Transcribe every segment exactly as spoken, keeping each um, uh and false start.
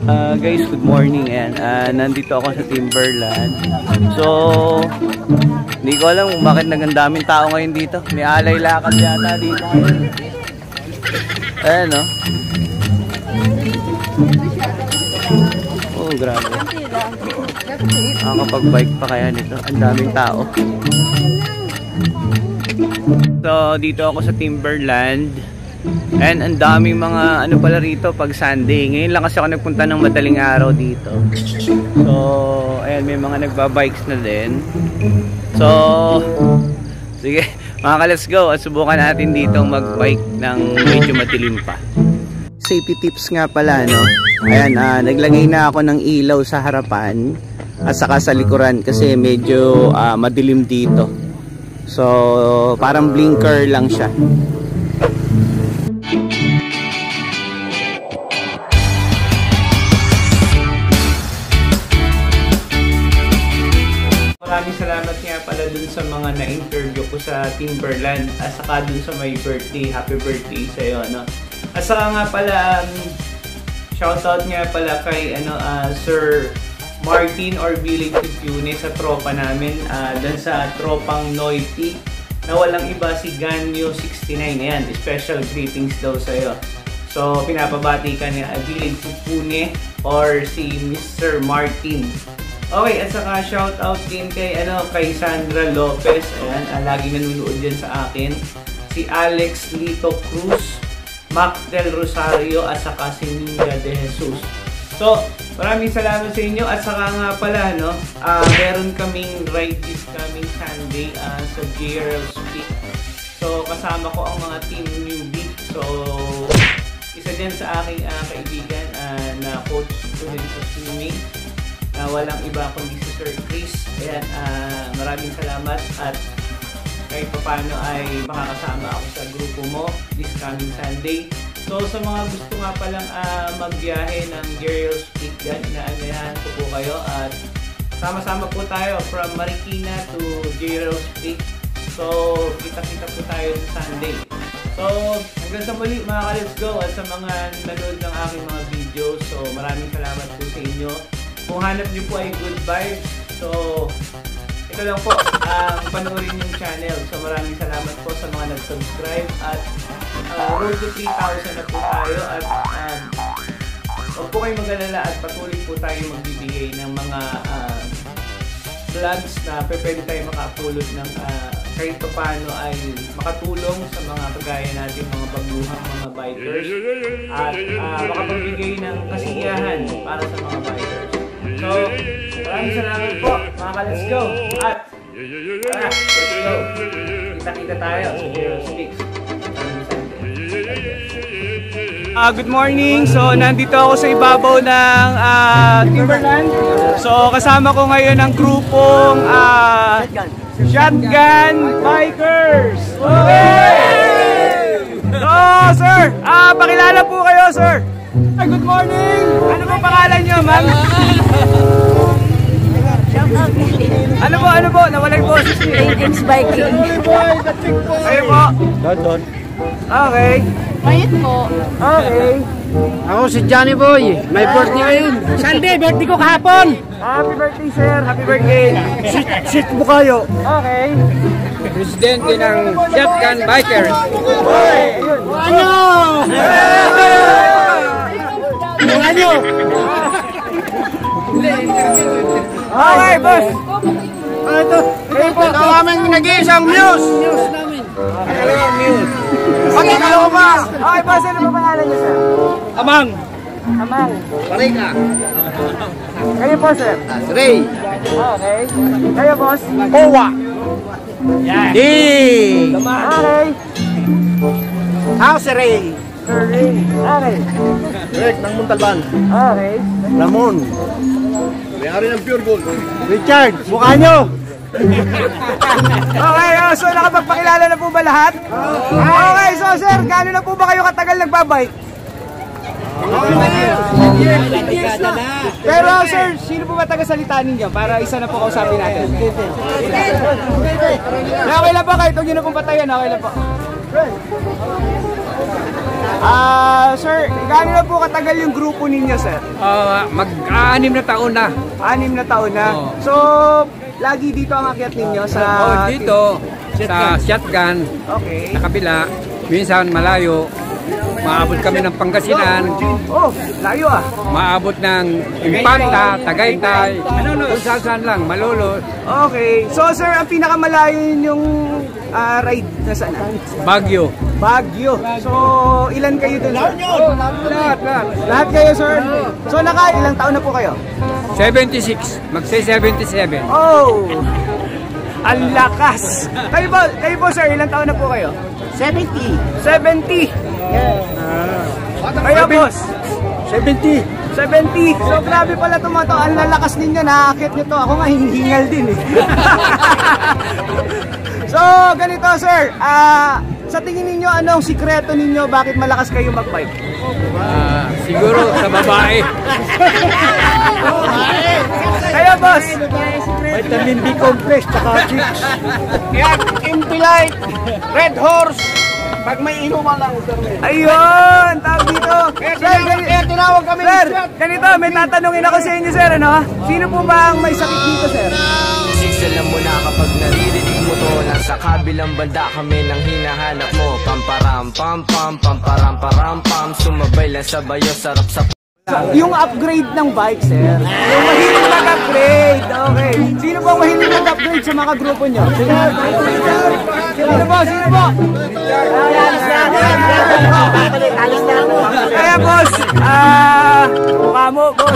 Uh, guys, good morning. And uh, nandito ako sa Timberland. So, hindi ko alam kung bakit nagandaming tao ngayon dito. May alay lakad yata dito ngayon. Ayan, no? Oh, grabe. Nakakapag-bike pa kaya nito. Ang daming tao. So, dito ako sa Timberland. And ang daming mga ano pala rito pag Sunday. Ngayon lang kasi ako nagpunta ng madaling araw dito. So, ayan, may mga nagbabikes na din. So, sige, mga ka, let's go. At subukan natin dito magbike ng medyo matilim pa. Safety tips nga pala, no? Ayan, uh, naglagay na ako ng ilaw sa harapan at saka sa likuran kasi medyo uh, madilim dito. So, parang blinker lang siya. Maraming salamat nga pala dun sa mga na-interview ko sa Timberland at saka dun sa my birthday. Happy birthday sa'yo, ano? At saka nga pala, um, shoutout nga pala kay ano, uh, Sir Martin or Village Tune sa tropa namin, uh, dun sa tropang Noity na walang iba si Ganyo sixty-nine. Ayan, special greetings daw sa'yo. So, pinapabati ka ni uh, Village Tune or si Mister Martin. Okay, at saka shoutout din kay, ano, kay Sandra Lopez. Ayan, uh, lagi nanonood dyan sa akin. Si Alex Lito Cruz, Mac Del Rosario, at saka si Ninja De Jesus. So, maraming salamat sa inyo. At saka nga pala, no, uh, meron kaming ride this coming Sunday uh, sa J R L Speak. So, kasama ko ang mga team newbie. So, isa dyan sa aking uh, kaibigan uh, na coach ko din sa swimming. Na walang iba kundi si Sir Chris. Ayan, uh, maraming salamat at kahit paano ay makakasama ako sa grupo mo this coming Sunday. So sa mga gusto nga palang uh, magbiyahe ng J R L Speak dyan, inaanyayahan ko po kayo at sama-sama po tayo from Marikina to J R L Speak. So kita-kita po tayo sa Sunday. So hanggang sa muli mga ka-let's go at sa mga nanood ng aking mga videos. So maraming salamat po sa inyo. Kung hanap niyo po ay good vibes, so ito lang po ang um, panoorin yung channel. So maraming salamat po sa mga nag-subscribe at uh, road to three thousand na po tayo at um, huwag po kayong mag-alala at patuloy po tayo magbibigay ng mga uh, vlogs na pwede tayo maka-upload ng uh, kahit pa paano ay makatulong sa mga kagaya natin mga baguhang mga bikers at uh, makapagbigay ng kasiyahan para sa mga bikers. So, maraming salamat po mga ka-let's go at tara, let's go, kita-kita tayo sa J R L Speaks. Uh, good morning, so nandito ako sa ibabaw ng uh, Timberland. So kasama ko ngayon ang grupong uh, Shotgun Bikers. Okay! So sir, uh, pakilala po kayo sir. Ay, good morning! Ano po pangalan nyo, ma'am? Ano po, ano po? Nawala yung boses niyo. Agents Biking. Kayo po? Don, Don. Okay. Mayit po. Okay. Ako si Johnny Boy. May birthday ngayon. Sunday, birthday ko kahapon. Happy birthday, sir. Happy birthday. Sit, sit mo kayo. Okay. Presidente ng Shotgun Bikers. Ano? Ano? Okay, boss. Ano ito? Ito aming nag-iisang muse. Muse namin. Ano muse? Pag-ikalaw ba? Okay, boss. Ano ba pangalan niyo, sir? Amang. Amang. Parika. Kayo po, sir? Ray. Okay. Kayo, boss? Owa. Yan. Ding. Okay. House Ray. Sir Ray. Okay. Rick ng Muntalban. Okay. Ramon. May-ari ng Pure Gold. Richard, mukha nyo. Okay, oh, so nakapagpakilala na po ba lahat? Okay, so sir, gaano na po ba kayo katagal nagbabike? Pero sir, sino po ba taga-salita ninyo para isa na po kausapin natin? Okay lang po, kahit huwag nyo na pong patayan, okay lang po. Ah, sir, gaano na po katagal yung grupo ninyo, sir? Uh, Mag-aanim na taon na. Anim na taon na. Oo. So, lagi dito ang akyat ninyo sa... Oh, dito, sa shotgun, Okay. sa kabila, minsan malayo, maabot kami ng Pangasinan, Oh, layo ah. maabot ng Impanta, Tagaytay, kung saan lang, Malolos, Okay. So, sir, ang pinakamalayo yung ah, ride na saan? Baguio. Baguio. So, ilan kayo dun, sir? Oh, lahat, lahat. Lahat kayo, sir? So, naka ilang taon na po kayo? seventy-six, mag-say seventy-seven. Oh! Ang lakas! Kayo po, kayo po, sir, ilang taon na po kayo? seventy. seventy! Kayo, boss? seventy. seventy! So, grabe pala tumato. Ang lalakas ninyo, nakakit nyo to. Ako nga, hinihingal din eh. So, ganito, sir. Ah, sa tingin ninyo, anong sikreto ninyo? Bakit malakas kayo magbike? Ah, siguro sa babae. Kayo, boss? Vitamin B complex, tsaka chicks. Yan, Impilite, Red Horse. Pag may inuman lang, sir. Ayun! Tawag dito. Kaya Sir, tinawag, gani- kaya tinawag kami Sir, ni Sir. ganito, may tatanungin ako sa inyo, sir, ano? Sino po ba ang may sakit dito, sir? Six, alam mo na kapag naririnig mo to, nasa kabilang banda kami nang hinahanap mo. Pamparam pam pam pamparam param pam, sumabay lang sa bayo, sarap sa Yung upgrade ng bike, sir. Yung mahilig mag-upgrade. Okay. Sino po ang mahilig mag-upgrade sa mga grupo nyo? Sino po? Sino po? Kaya, boss. Ah, mukha mo, boss.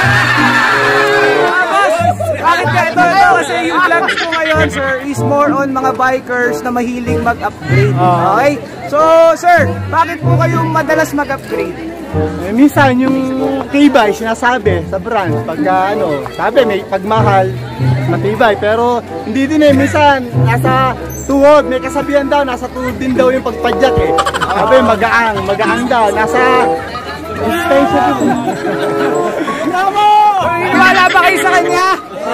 Ah, boss. Bakit ka? Ito, ito. Kasi yung vlogs ko ngayon, sir, is more on mga bikers na mahilig mag-upgrade. Okay? So, sir, bakit po kayo madalas mag-upgrade? Eh, minsan yung tibay sinasabi sa brand pagka ano, sabi may pagmahal, matibay, pero hindi din eh, minsan nasa tuhod, may kasabihan daw, nasa tuhod din daw yung pagpadyak eh. Sabi magaang, magaang daw, nasa distansya din. Bravo! Wala ba kayo sa kanya?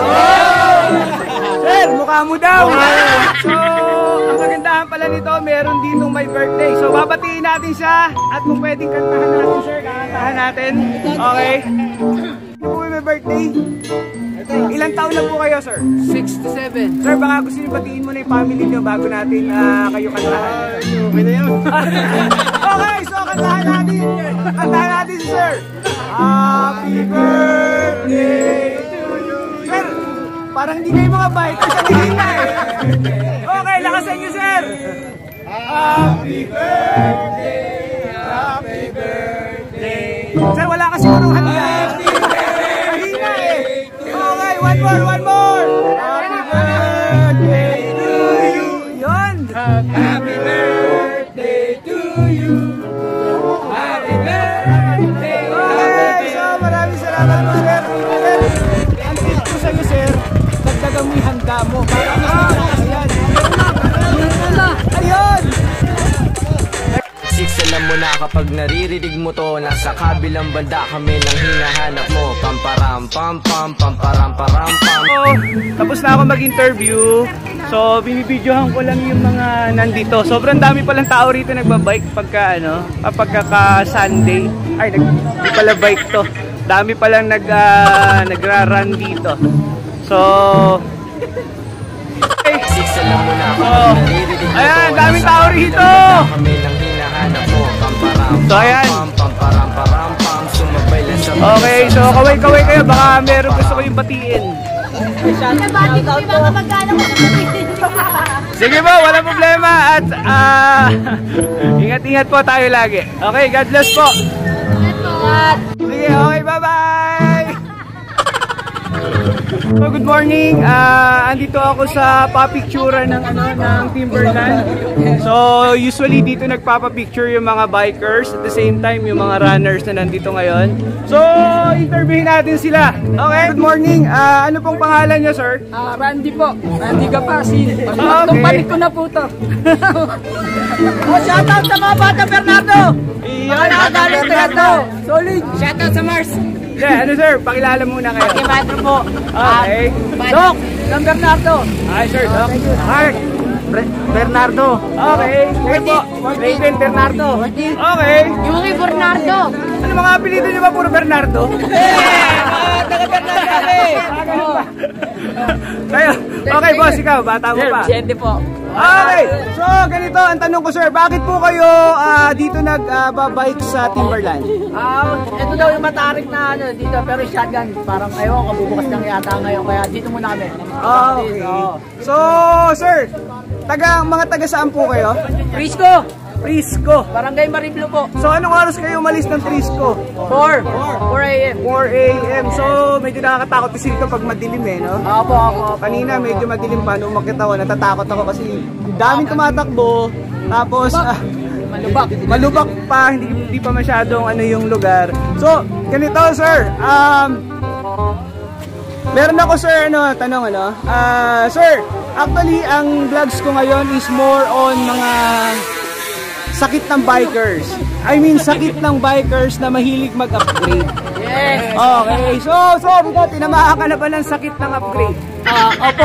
Sir, mukha mo daw. So, ang kagandahan pala nito, meron ditong may birthday. So, babatiin natin siya at kung pwedeng kantahan natin, sir, kantahan natin. Okay? Ito po may birthday. Ilang taon na po kayo, sir? sixty-seven. Sir, baka gusto niyo batiin mo na yung family niyo bago natin ah, kayo kantahan. Okay na yun. Okay, so kantahan natin. Kantahan natin si sir. Happy birthday to you. Sir, parang hindi kayo mga bikers sa tingin na eh. Okay, lakasan niyo, sir. Happy birthday, happy birthday. Sir, wala kasi urong handa. Mahina eh. Okay, one more, one more. Happy birthday to you. Yun. Happy birthday to you. Happy birthday. Okay, so maraming salamat po, sir. Sir, ang tip ko sa iyo, sir, dagdagan mo yung handa mo. Para ayan. Ayun. six, alam mo na kapag naririnig mo to, nasa kabilang banda kami nang hinahanap mo. Pamparam pam pam pamparam param pam. So, tapos na ako mag-interview. So, binibidyohan ko lang yung mga nandito. Sobrang dami palang tao rito nagbabike pagka ano, pagka ka-Sunday. Ay, nag di pala bike to. Dami palang nag uh, nagra-run dito. So, okay. Six, alam mo na kapag Oh. naririnig mo to, Ayan, daming nasa tao kabilang rito. banda kami nang hinahanap mo. Pamparam So, ayan. pam pam pamparam param pam, sumabay lang sa bayo. Okay, so kaway-kaway kayo. Baka meron gusto ko yung batiin. Nabati ko yung mga magkano ko Sige po, wala problema. At ah, ingat-ingat po tayo lagi. Okay, God bless po. Sige, okay, bye-bye! So, good morning. Ah, andito ako sa papicturean ng ano ng Timberland. So, usually dito nagpapa-picture yung mga bikers, at the same time yung mga runners na nandito ngayon. So, interviewin natin sila. Okay, good morning. Ah, ano pong pangalan niyo, sir? Ah, Randy po. Randy Gapasin. Okay. Pagkatong balik ko na po to. Oh, shoutout sa mga bata, Bernardo! Iyan, Nakagalit na ito. Solid. Shoutout sa Mars. Yeah, ano sir, pakilala muna kayo. Kimadro po. Okay. Doc, ng Bernardo. Hi sir, Doc. Hi. Bernardo. Okay, sige po. Raven Bernardo. Okay. Yuki Bernardo. Ano mga apelido niyo ba? Puro Bernardo? Taga-Bernardo kami. Kayo. Okay, boss, ikaw. Bata mo pa. Vicente po. Okay, so ganito ang tanong ko, sir. Bakit po kayo ah, dito nag-bike sa Timberland? Ah, ito daw yung matarik na ano dito, pero shotgun. Parang ayaw, kabubukas lang yata ngayon, kaya dito muna kami. Ah, okay. So, sir, taga, mga taga saan po kayo? Frisco! Frisco. Barangay Mariblo po. So, anong oras kayo umalis ng Frisco? four. four A M four A M So, medyo nakakatakot kasi dito pag madilim eh, no? Apo, apo. Kanina medyo madilim pa, nung umakyat ako, natatakot ako kasi daming tumatakbo. Tapos, ah, Malubak. malubak pa, hindi, hindi pa masyadong ano yung lugar. So, ganito sir, um, meron ako sir, ano, tanong ano, ah, sir, actually, ang vlogs ko ngayon is more on mga sakit ng bikers. I mean, sakit ng bikers na mahilig mag-upgrade. Yes! Okay, so, so, ito, tinamaan ka na ba ng sakit ng upgrade? Ah, opo.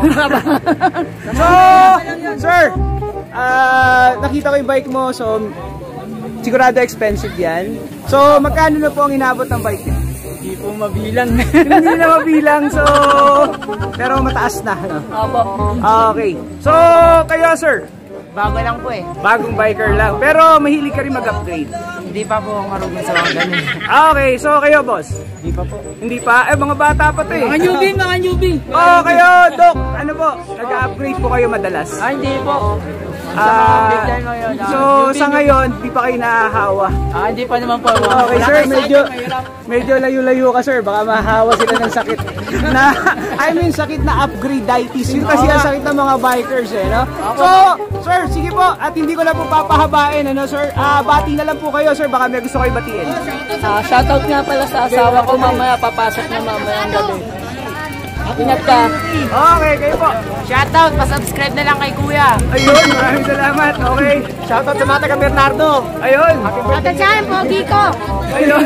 So, sir, ah, nakita ko yung bike mo, so, sigurado expensive yan. So, magkano na po ang inabot ng bike niya? Hindi po mabilang. Hindi na mabilang, so, pero mataas na, no? Opo. Okay, so, kayo, sir, Bago lang po eh. bagong biker lang, pero mahilig ka rin mag-upgrade. Hindi pa po marunong sa mga ganun. Okay, so kayo, boss? Hindi pa po. Hindi pa? Eh, mga bata pa to eh. Mga newbie, mga newbie. Oh, kayo, Doc, ano po? Nag-upgrade po kayo madalas? Ah, hindi po. Ah, big time ngayon, ah, so newbie, sa ngayon, di pa kayo nahahawa. Ah, hindi pa naman po. Okay sir, medyo medyo layo-layo ka sir, baka mahahawa sila ng sakit. Na, I mean sakit na upgrade-itis. Yun kasi ang sakit ng mga bikers eh, no? So, sir, sige po, at hindi ko na po papahabain, ano sir? Ah, bati na lang po kayo sir, baka may gusto kayo batiin. Ah, shoutout nga pala sa asawa ko mamaya, papasok na mamaya ang gabi. Ingat ka. Okay, kayo po. Shoutout, pa-subscribe na lang kay Kuya. Ayun, maraming salamat. Okay. Shoutout sa mga taga Bernardo. Ayun. Shoutout sa akin, Pogi ko. Ayun.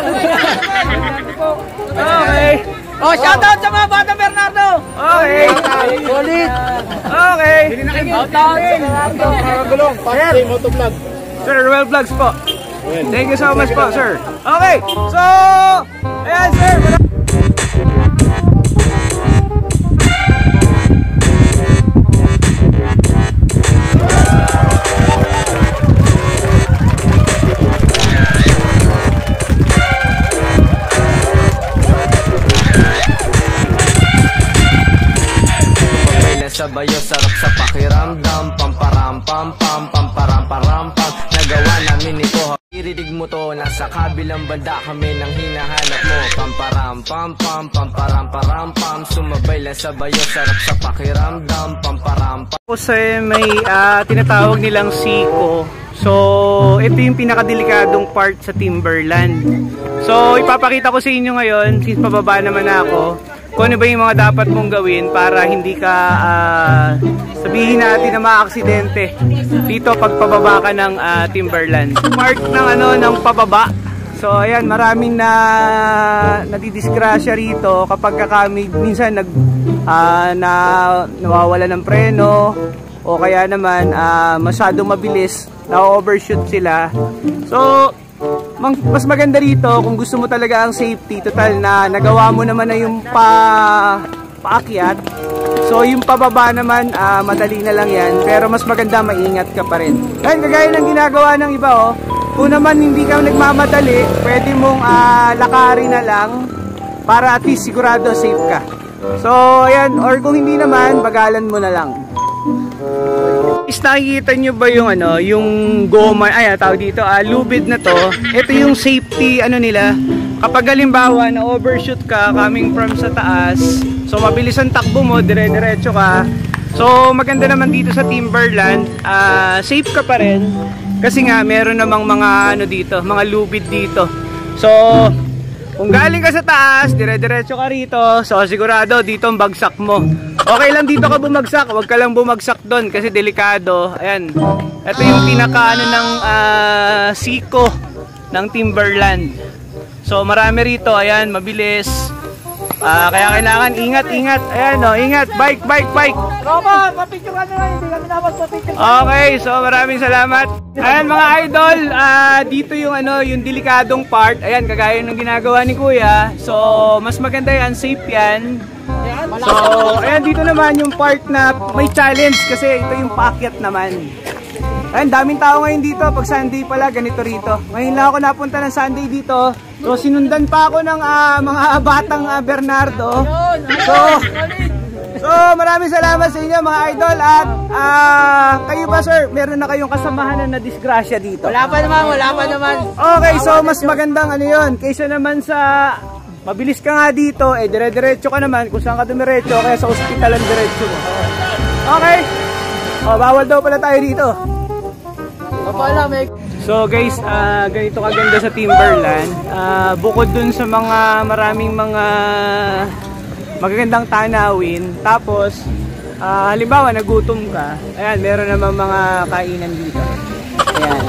Okay. Oh, shoutout sa mga bata Bernardo. Okay. Solid. Okay. Shoutout sa Bernardo. Gulong, Pastor Motovlog. Sir, Ruel Vlogs po. Thank you so much po, sir. Okay. So, ayan, sir. Sabayo, sarap sa pakiramdam. Pamparam, pam, pam, pamparam, param, pam. Nagawa namin ito. Iridig mo to, nasa kabilang banda kami nang hinahanap mo. Pamparam, pam, pam, pamparam, param, pam. Sumabay lang sabayo, sarap sa pakiramdam. Pamparam, pam. Kasi may uh, tinatawag nilang siko. So, ito yung pinakadelikadong part sa Timberland. So, ipapakita ko sa inyo ngayon, since pababa naman ako, kung ano ba yung mga dapat mong gawin para hindi ka uh, sabihin natin na maaksidente dito pag pababa ka ng uh, Timberland. Part ng ano ng pababa. So ayan, maraming na nadidisgrasya rito kapag kami minsan nag uh, na nawawala ng preno o kaya naman uh, masyadong mabilis, na-overshoot sila. So mas maganda rito kung gusto mo talaga ang safety, total na nagawa mo naman na yung pa paakyat. So yung pababa naman uh, madali na lang yan, pero mas maganda maingat ka pa rin. Ayun, kagaya ng ginagawa ng iba oh. Kung naman hindi ka nagmamadali, pwede mong uh, lakarin na lang para at least sigurado safe ka. So ayan, or kung hindi naman, bagalan mo na lang. Is nakikita nyo ba yung ano, yung goma, ay tawag dito, ah, lubid na to. Ito yung safety ano nila. Kapag halimbawa na overshoot ka coming from sa taas, so mabilis ang takbo mo, dire-diretso ka. So maganda naman dito sa Timberland, ah, safe ka pa rin kasi nga meron namang mga ano dito, mga lubid dito. So kung galing ka sa taas, dire-diretso ka rito, so sigurado dito ang bagsak mo. Okay lang dito ka bumagsak, huwag ka lang bumagsak doon kasi delikado. Ayan, ito yung pinaka ano ng uh, siko ng Timberland. So marami rito, ayan, mabilis. Ah, kaya kailangan ingat, ingat. Ayan o, ingat. Bike, bike, bike. Tropa, papicture ka na lang. Hindi kami dapat papicture. Okay, so maraming salamat. Ayan mga idol, ah, dito yung ano, yung delikadong part. Ayan, kagaya ng ginagawa ni Kuya. So, mas maganda yan, safe yan. So, ayan dito naman yung part na may challenge kasi ito yung paakyat naman. Ayan, daming tao ngayon dito. Pag Sunday pala, ganito rito. Ngayon lang ako napunta ng Sunday dito. So, sinundan pa ako ng uh, mga batang uh, Bernardo. So, so, maraming salamat sa inyo mga idol. At uh, kayo ba sir, meron na kayong kasamahan na na-disgrasya dito? Wala pa naman, wala pa naman. Okay, so mas magandang ano yun. Kaysa naman sa mabilis ka nga dito, eh dire-diretso ka naman. Kung saan ka dumiretso, kaya sa ospital ang diretso mo. Okay. O, bawal daw pala tayo dito. So guys, uh, ganito kaganda sa Timberland. Uh, bukod dun sa mga maraming mga magagandang tanawin, tapos uh, halimbawa nagutom ka, ayan, meron naman mga kainan dito. Ayan.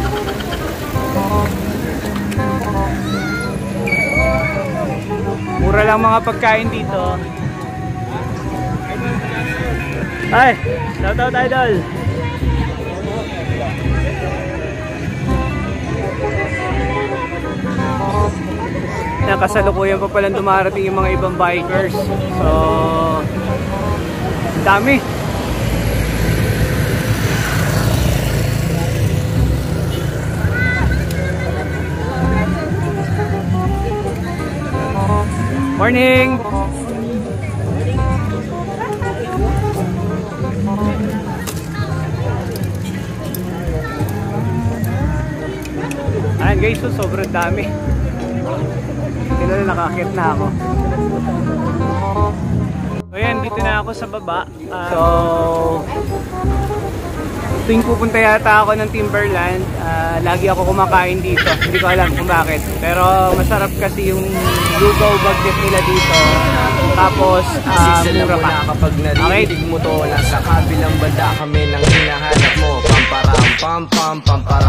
Mura lang mga pagkain dito. Ay, shout out idol. Nakasalukuyan pa palang dumarating yung mga ibang bikers. So, dami. Morning! Ayan guys, so sobrang dami. Hindi na nakakit na ako. So yan, dito na ako sa baba. Uh, so, tuwing pupunta yata ako ng Timberland, uh, lagi ako kumakain dito. Hindi ko alam kung bakit. Pero masarap kasi yung lugaw bagnet nila dito. Tapos, uh, mura pa. Kapag narinig mo to, nasa kabilang banda kami nang hinahanap mo. Pamparam, pam, pam, pamparam.